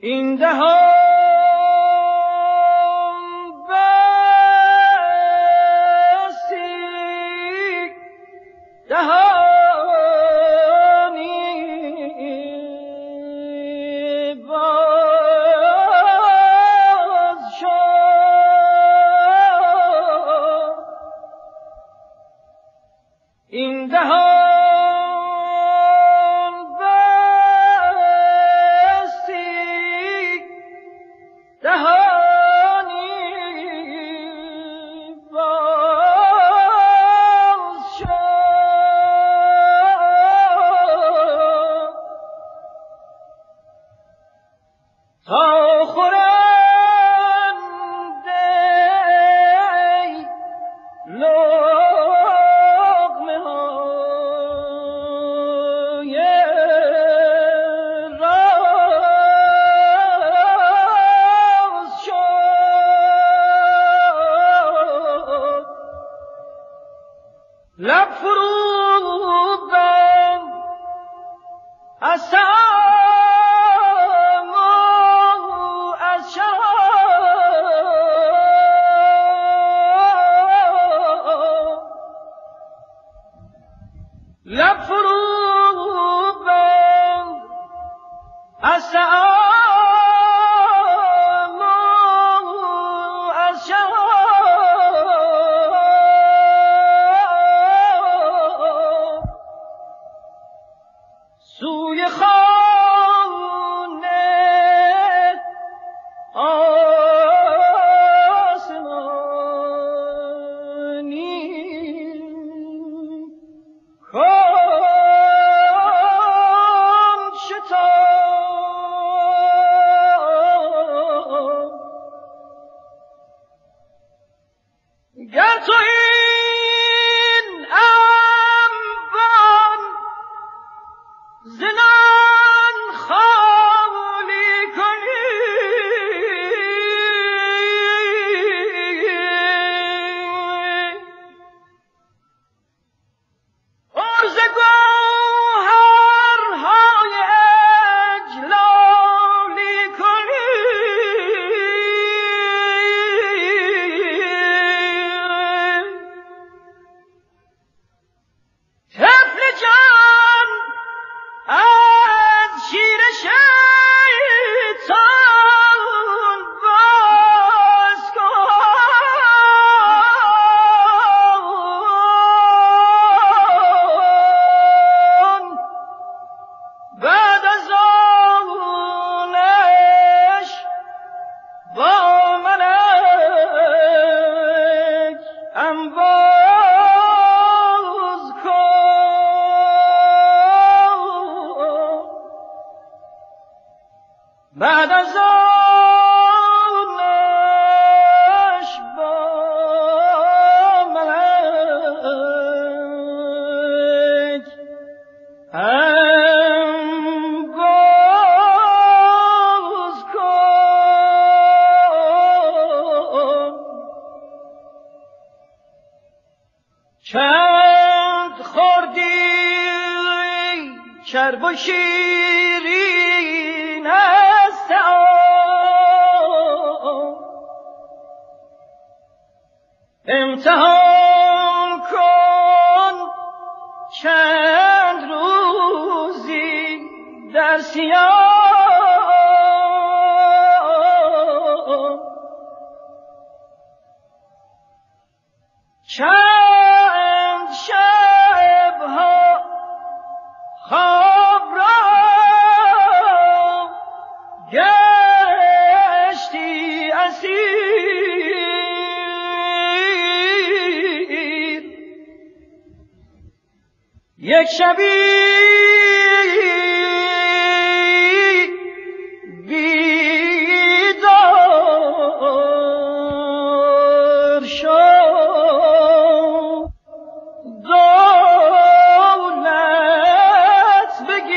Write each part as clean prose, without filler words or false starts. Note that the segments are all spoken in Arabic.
این دهان بسی دهانی باز شد. این دهان لب فرو بند از سام و از شام، لب فرو بند از سام و از شام، سوی خانه آسمانی کن شتاب. گر تو این انبان زنان خالی کنی، عرض گوهرهای اجلالی کنی، طفل جان از شیر شیطان باز کن، بعد از آنش با ملک انباز کن، بعد از آنش با ملک انباز کن. چند خوردی چرب و شیرین است امتحان کن چند روزی در سیام، چند شبها خواب را گشتی اسیر، یک شبی بیدار شو دولت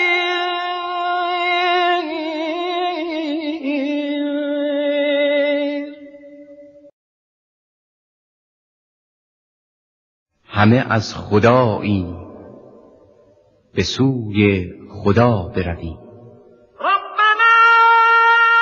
بگیر. همه از خدایی به سوی خدا برویم. ربنا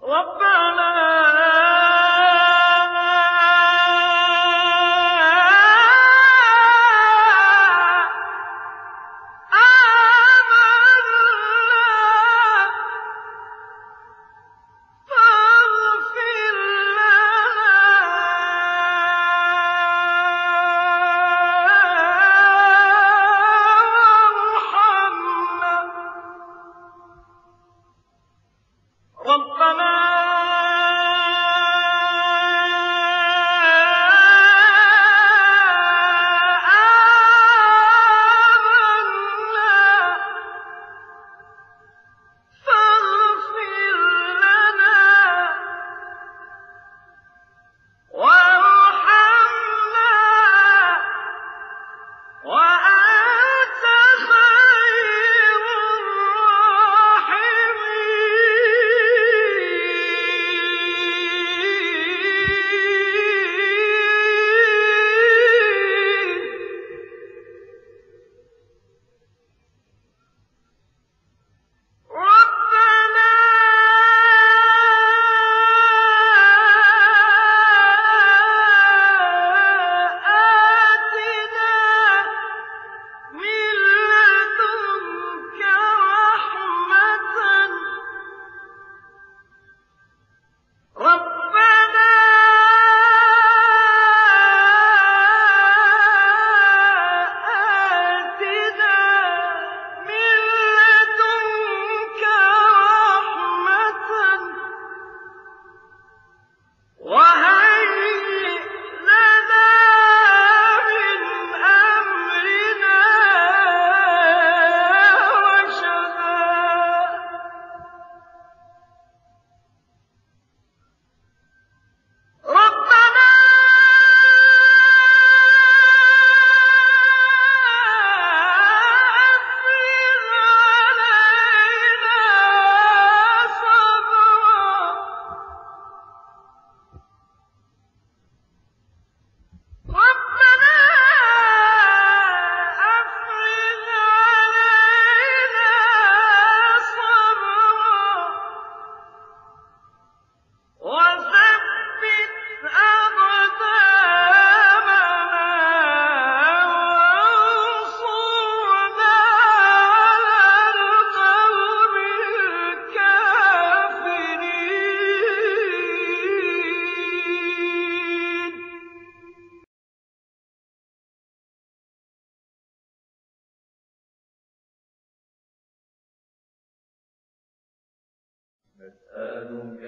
نسألك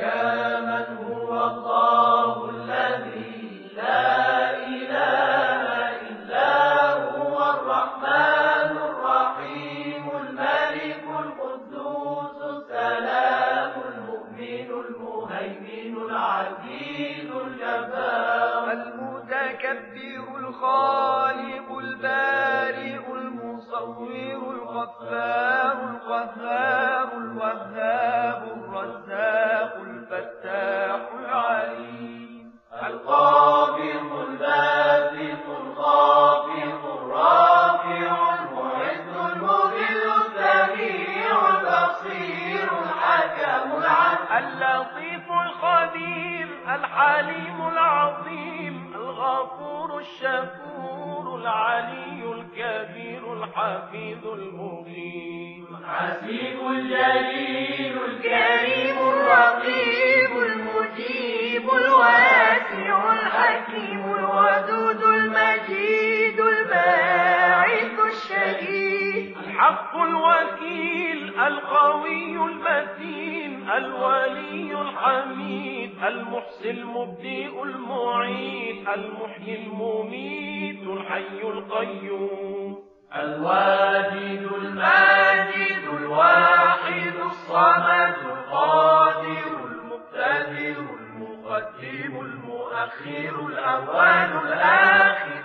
يا من هو الله الذي لا إله إلا هو الرحمن الرحيم الملك القدوس السلام المؤمن المهيمن العزيز الجبار المتكبر الخالق البارئ المصور الغفار القهار الوهاب الرزاق الفتاح العليم القابض الباسط الخافض الرافع المعز المذل السميع البصير الحكم العدل اللطيف الخبير الحليم العظيم الغفور الشكور العلي الكبير الحفيظ المبين الحسيب الجليل الكريم الرقيب المجيب الواسع الحكيم الودود المجيد الباعث الشهيد الحق الوكيل القوي المتين الولي الحميد المحصي المبدئ المعيد المحيي المميت الحي القيوم الواجد الماجد الواحد الصمد القادر المقتدر المقدم المؤخر الأول الآخر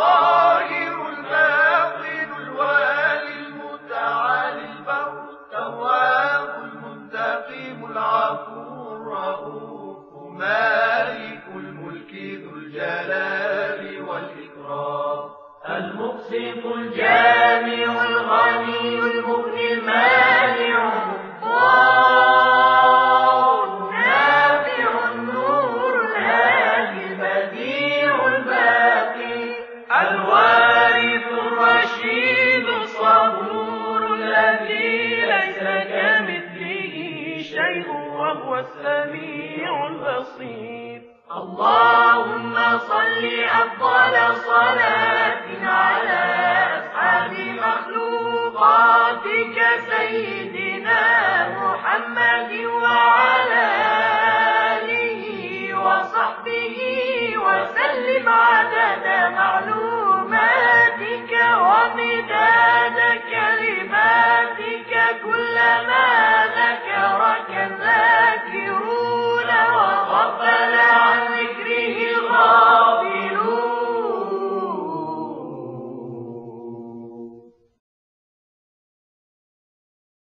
الظاهر الباطن الوالي المتعالي البر التواب المنتقم العفو الرؤوف مالك الملك ذو الجلال والإكرام المقسط الجامع الغني المغني المانع الضار وهو السميع البصير. اللهم صل أفضل صلاة على أسعد مخلوقاتك سيدنا محمد وعلى آله وصحبه وسلم عدد معلوماتك